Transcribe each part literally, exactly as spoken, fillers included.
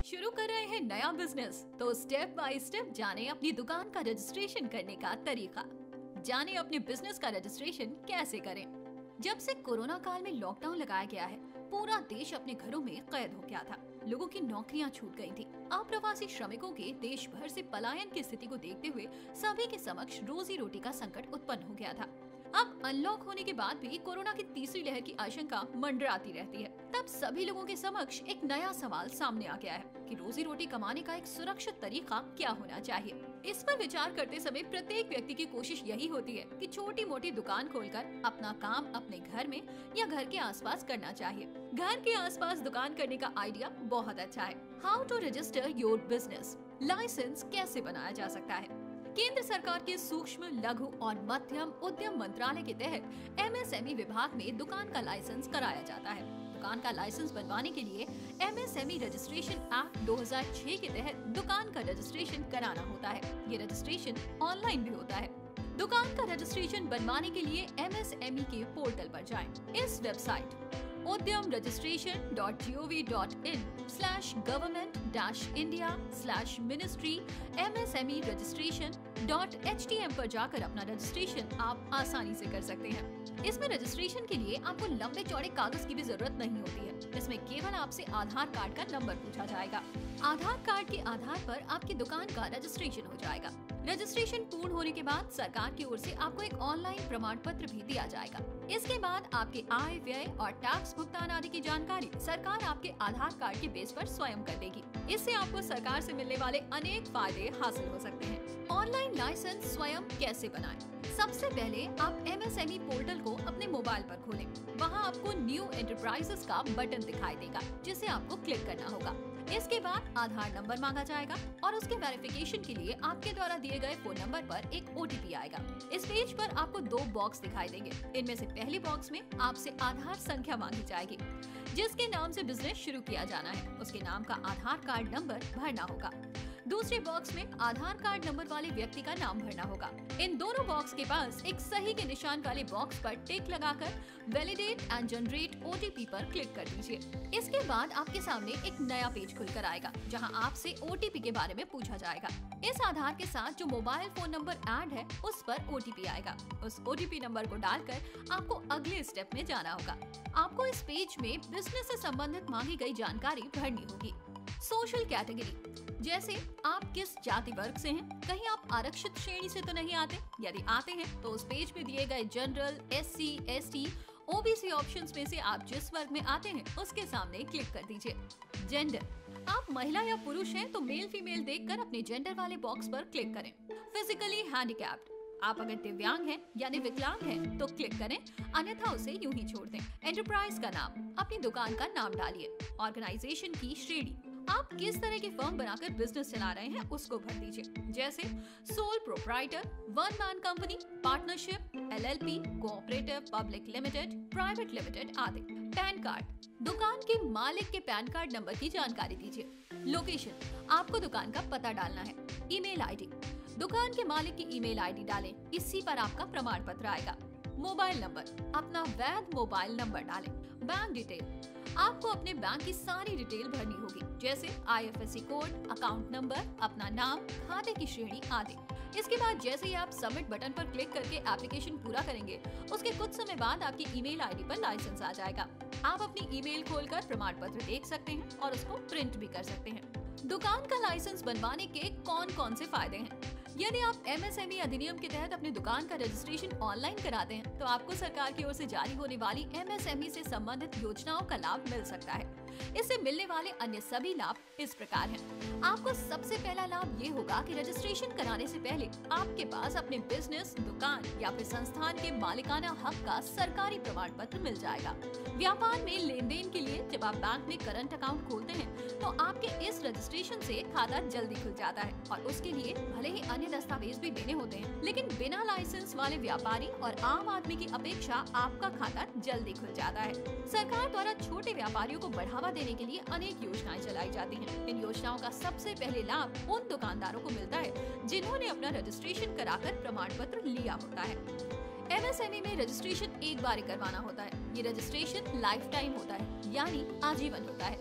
शुरू कर रहे हैं नया बिजनेस तो स्टेप बाय स्टेप जाने अपनी दुकान का रजिस्ट्रेशन करने का तरीका। जाने अपने बिजनेस का रजिस्ट्रेशन कैसे करें। जब से कोरोना काल में लॉकडाउन लगाया गया है, पूरा देश अपने घरों में कैद हो गया था। लोगों की नौकरियां छूट गई थी। अप्रवासी श्रमिकों के देश भर से पलायन की स्थिति को देखते हुए सभी के समक्ष रोजी रोटी का संकट उत्पन्न हो गया था। अब अनलॉक होने के बाद भी कोरोना की तीसरी लहर की आशंका मंडराती रहती है। तब सभी लोगों के समक्ष एक नया सवाल सामने आ गया है कि रोजी रोटी कमाने का एक सुरक्षित तरीका क्या होना चाहिए। इस पर विचार करते समय प्रत्येक व्यक्ति की कोशिश यही होती है कि छोटी मोटी दुकान खोलकर अपना काम अपने घर में या घर के आसपास करना चाहिए। घर के आसपास दुकान करने का आइडिया बहुत अच्छा है। How to register your business, licence कैसे बनाया जा सकता है। केंद्र सरकार के सूक्ष्म, लघु और मध्यम उद्यम मंत्रालय के तहत एम एस एम ई विभाग में दुकान का लाइसेंस कराया जाता है। दुकान का लाइसेंस बनवाने के लिए M S M E registration act दो हज़ार छह के तहत दुकान का रजिस्ट्रेशन कराना होता है। ये रजिस्ट्रेशन ऑनलाइन भी होता है। दुकान का रजिस्ट्रेशन बनवाने के लिए एम एस एम ई के पोर्टल पर जाएं। इस website Udyam registration dot G O V dot in slash government dash India slash ministry M S M E registration dot H T M पर जाकर अपना रजिस्ट्रेशन आप आसानी से कर सकते हैं। इसमें रजिस्ट्रेशन के लिए आपको लंबे चौड़े कागज की भी जरूरत नहीं होती है। इसमें केवल आपसे आधार कार्ड का नंबर पूछा जाएगा। आधार कार्ड के आधार पर आपकी दुकान का रजिस्ट्रेशन हो जाएगा। रजिस्ट्रेशन पूर्ण होने के बाद सरकार की ओर से आपको एक ऑनलाइन प्रमाण पत्र भी दिया जाएगा। इसके बाद आपके आय, व्यय और टैक्स भुगतान आदि की जानकारी सरकार आपके आधार कार्ड के बेस पर स्वयं कर देगी। इससे आपको सरकार से मिलने वाले अनेक फायदे हासिल हो सकते हैं। ऑनलाइन लाइसेंस स्वयं कैसे बनाएं? सबसे पहले आप M S M E portal को अपने मोबाइल पर खोलें। वहां आपको न्यू एंटरप्राइजेस का बटन दिखाई देगा, जिसे आपको क्लिक करना होगा। इसके बाद आधार नंबर मांगा जाएगा और उसके वेरिफिकेशन के लिए आपके द्वारा दिए गए फोन नंबर पर एक ओ टी पी आएगा। इस पेज पर आपको दो बॉक्स दिखाई देंगे। इनमें से पहले बॉक्स में आपसे आधार संख्या मांगी जाएगी। जिसके नाम से बिजनेस शुरू किया जाना है, उसके नाम का आधार कार्ड नंबर भरना होगा। दूसरे बॉक्स में आधार कार्ड नंबर वाले व्यक्ति का नाम भरना होगा। इन दोनों बॉक्स के पास एक सही के निशान वाले बॉक्स पर टिक लगाकर validate and generate O T P पर क्लिक कर दीजिए। इसके बाद आपके सामने एक नया पेज खुलकर आएगा, जहां आपसे ओ टी पी के बारे में पूछा जाएगा। इस आधार के साथ जो मोबाइल फोन नंबर ऐड है, उस पर ओ टी पी आएगा। उस ओ टी पी नंबर को डालकर आपको अगले स्टेप में जाना होगा। आपको इस पेज में बिजनेस से संबंधित मांगी गई जानकारी भरनी होगी। सोशल कैटेगरी, जैसे आप किस जाति वर्ग से हैं, कहीं आप आरक्षित श्रेणी से तो नहीं आते। यदि आते हैं तो उस पेज में दिए गए general, S C, S T, O B C options में से आप जिस वर्ग में आते हैं उसके सामने क्लिक कर दीजिए। जेंडर, आप महिला या पुरुष हैं तो मेल फीमेल देखकर अपने जेंडर वाले बॉक्स पर क्लिक करें। फिजिकली हैंडीकैप्ड, आप अगर दिव्यांग हैं यानी विकलांग हैं तो क्लिक करें, अन्यथा उसे यूं ही छोड़ दें। एंटरप्राइज का नाम, अपनी दुकान का नाम डालिए। ऑर्गेनाइजेशन की श्रेणी, आप किस तरह की फर्म बनाकर बिजनेस चला रहे हैं उसको भर दीजिए, जैसे sole proprietor, one man company, partnership, L L P, cooperative, public limited, private limited आदि। पैन कार्ड, दुकान के मालिक के पैन कार्ड नंबर की जानकारी दीजिए। लोकेशन, आपको दुकान का पता डालना है। ईमेल आई डी, दुकान के मालिक की ईमेल आई डी डालें, इसी पर आपका प्रमाण पत्र आएगा। मोबाइल नंबर, अपना वैध मोबाइल नंबर डालें। बैंक डिटेल, आपको अपने बैंक की सारी डिटेल भरनी होगी, जैसे I F S C code, account number, अपना नाम, खाते की श्रेणी आदि। इसके बाद जैसे ही आप सबमिट बटन पर क्लिक करके एप्लीकेशन पूरा करेंगे, उसके कुछ समय बाद आपकी ईमेल आई डी पर लाइसेंस आ जाएगा। आप अपनी ईमेल खोलकर प्रमाण पत्र देख सकते हैं और उसको प्रिंट भी कर सकते हैं। दुकान का लाइसेंस बनवाने के कौन कौन से फायदे हैं? यदि आप एम एस एम ई अधिनियम के तहत अपनी दुकान का रजिस्ट्रेशन ऑनलाइन कराते हैं, तो आपको सरकार की ओर से जारी होने वाली एम एस एम ई से संबंधित योजनाओं का लाभ मिल सकता है। इससे मिलने वाले अन्य सभी लाभ इस प्रकार हैं। आपको सबसे पहला लाभ ये होगा कि रजिस्ट्रेशन कराने से पहले आपके पास अपने बिजनेस, दुकान या फिर संस्थान के मालिकाना हक का सरकारी प्रमाण पत्र मिल जाएगा। व्यापार में लेन देन के लिए जब आप बैंक में करंट अकाउंट खोलते हैं, तो आपके इस रजिस्ट्रेशन से खाता जल्दी खुल जाता है और उसके लिए भले ही अन्य दस्तावेज भी देने होते हैं, लेकिन बिना लाइसेंस वाले व्यापारी और आम आदमी की अपेक्षा आपका खाता जल्दी खुल जाता है। सरकार द्वारा छोटे व्यापारियों को बढ़ावा देने के लिए अनेक योजनाएं चलाई जाती हैं। इन योजनाओं का सबसे पहले लाभ उन दुकानदारों को मिलता है जिन्होंने अपना रजिस्ट्रेशन कराकर प्रमाण पत्र लिया होता है। एम एस एम ई में रजिस्ट्रेशन एक बार ही करवाना होता है। ये रजिस्ट्रेशन लाइफ टाइम होता है, यानी आजीवन होता है।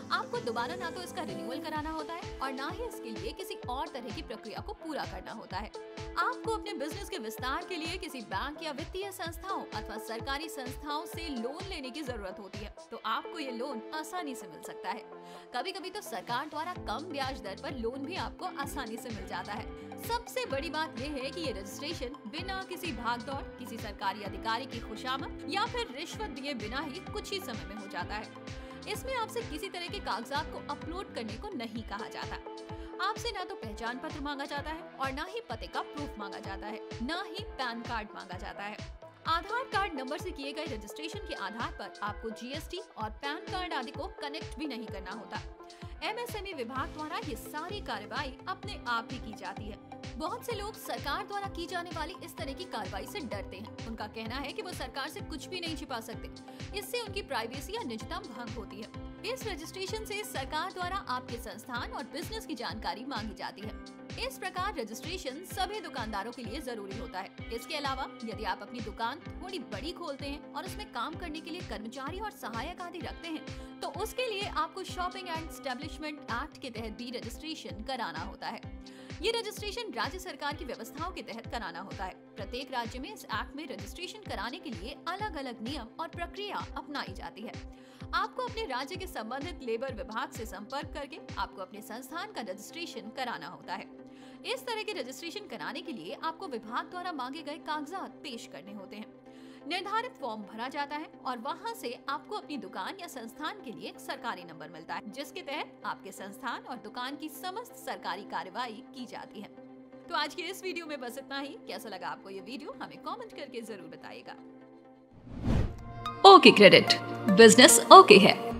आपको दोबारा ना तो इसका रिन्यूअल कराना होता है और ना ही इसके लिए किसी और तरह की प्रक्रिया को पूरा करना होता है। आपको अपने बिजनेस के विस्तार के लिए किसी बैंक या वित्तीय संस्थाओं अथवा सरकारी संस्थाओं से लोन लेने की जरूरत होती है, तो आपको ये लोन आसानी से मिल सकता है। कभी कभी तो सरकार द्वारा कम ब्याज दर पर लोन भी आपको आसानी से मिल जाता है। सबसे बड़ी बात यह है कि ये रजिस्ट्रेशन बिना किसी भागदौड़, किसी सरकारी अधिकारी की खुशामद या फिर रिश्वत दिए बिना ही कुछ ही समय में हो जाता है। इसमें आपसे किसी तरह के कागजात को अपलोड करने को नहीं कहा जाता। आपसे ना तो पहचान पत्र मांगा जाता है और ना ही पते का प्रूफ मांगा जाता है, ना ही पैन कार्ड मांगा जाता है। आधार कार्ड नंबर से किए गए रजिस्ट्रेशन के आधार पर आपको जीएसटी और पैन कार्ड आदि को कनेक्ट भी नहीं करना होता। एमएसएमई विभाग द्वारा ये सारी कार्रवाई अपने आप ही की जाती है। बहुत से लोग सरकार द्वारा की जाने वाली इस तरह की कार्रवाई से डरते हैं। उनका कहना है कि वो सरकार से कुछ भी नहीं छिपा सकते, इससे उनकी प्राइवेसी या निजता भंग होती है। इस रजिस्ट्रेशन से सरकार द्वारा आपके संस्थान और बिजनेस की जानकारी मांगी जाती है। इस प्रकार रजिस्ट्रेशन सभी दुकानदारों के लिए जरूरी होता है। इसके अलावा यदि आप अपनी दुकान थोड़ी बड़ी खोलते हैं और उसमें काम करने के लिए कर्मचारी और सहायक आदि रखते हैं, तो उसके लिए आपको शॉपिंग एंड एस्टेब्लिशमेंट एक्ट के तहत भी रजिस्ट्रेशन कराना होता है। ये रजिस्ट्रेशन राज्य सरकार की व्यवस्थाओं के तहत कराना होता है। प्रत्येक राज्य में इस एक्ट में रजिस्ट्रेशन कराने के लिए अलग अलग नियम और प्रक्रिया अपनाई जाती है। आपको अपने राज्य के संबंधित लेबर विभाग से संपर्क करके आपको अपने संस्थान का रजिस्ट्रेशन कराना होता है। इस तरह के रजिस्ट्रेशन कराने के लिए आपको विभाग द्वारा मांगे गए कागजात पेश करने होते हैं। निर्धारित फॉर्म भरा जाता है और वहां से आपको अपनी दुकान या संस्थान के लिए एक सरकारी नंबर मिलता है, जिसके तहत आपके संस्थान और दुकान की समस्त सरकारी कार्यवाही की जाती है। तो आज के इस वीडियो में बस इतना ही। कैसा लगा आपको ये वीडियो, हमें कमेंट करके जरूर बताइएगा। ओके क्रेडिट, बिजनेस ओके है।